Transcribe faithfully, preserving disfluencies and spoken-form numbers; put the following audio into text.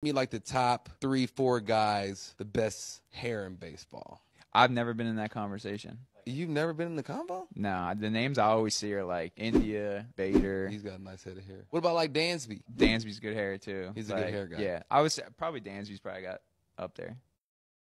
Me like the top three, four guys, the best hair in baseball. I've never been in that conversation. You've never been in the combo? No, the names I always see are like India, Bader. He's got a nice head of hair. What about like Dansby? Dansby's good hair too. He's a like, good hair guy. Yeah, I was probably Dansby's probably got up there.